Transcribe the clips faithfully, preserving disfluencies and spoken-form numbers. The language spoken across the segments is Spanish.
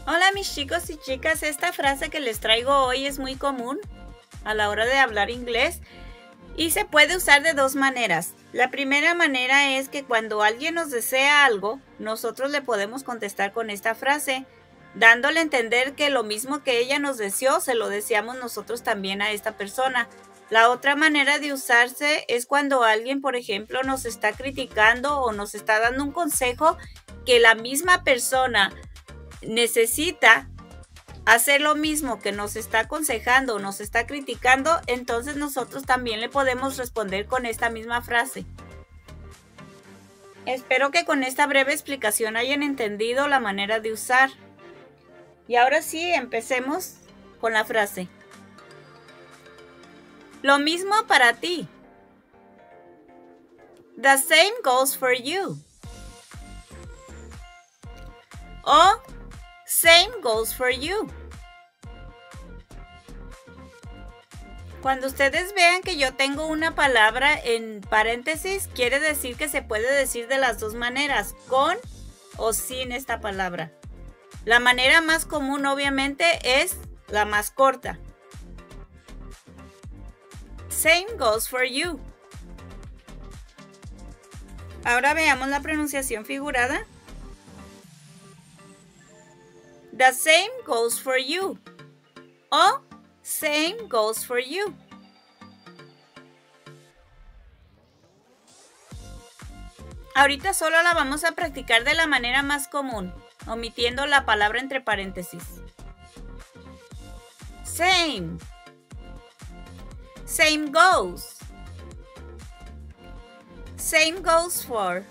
Hola mis chicos y chicas, esta frase que les traigo hoy es muy común a la hora de hablar inglés y se puede usar de dos maneras. La primera manera es que cuando alguien nos desea algo, nosotros le podemos contestar con esta frase, dándole a entender que lo mismo que ella nos deseó, se lo deseamos nosotros también a esta persona. La otra manera de usarse es cuando alguien, por ejemplo, nos está criticando o nos está dando un consejo que la misma persona necesita hacer lo mismo que nos está aconsejando o nos está criticando, entonces nosotros también le podemos responder con esta misma frase. Espero que con esta breve explicación hayan entendido la manera de usar. Y ahora sí, empecemos con la frase. Lo mismo para ti. The same goes for you. O same goes for you. Cuando ustedes vean que yo tengo una palabra en paréntesis, quiere decir que se puede decir de las dos maneras, con o sin esta palabra. La manera más común, obviamente, es la más corta. Same goes for you. Ahora veamos la pronunciación figurada. The same goes for you. O same goes for you. Ahorita solo la vamos a practicar de la manera más común, omitiendo la palabra entre paréntesis. Same. Same goes. Same goes for.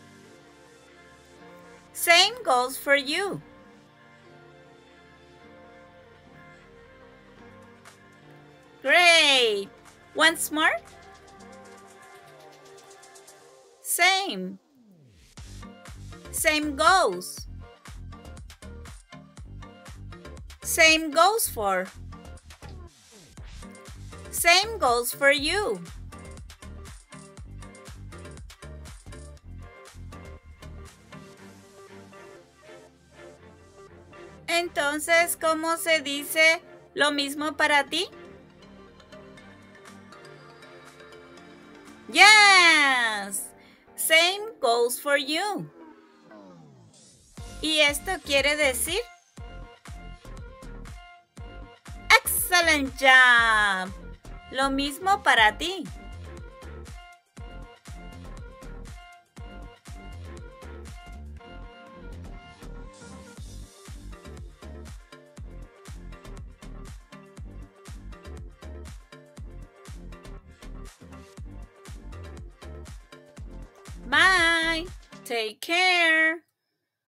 Same goes for you. Great! Once more. Same. Same goes. Same goes for. Same goes for you. Entonces, ¿cómo se dice lo mismo para ti? Yes! Same goes for you. ¿Y esto quiere decir? Excellent job. Lo mismo para ti. Bye. Take care.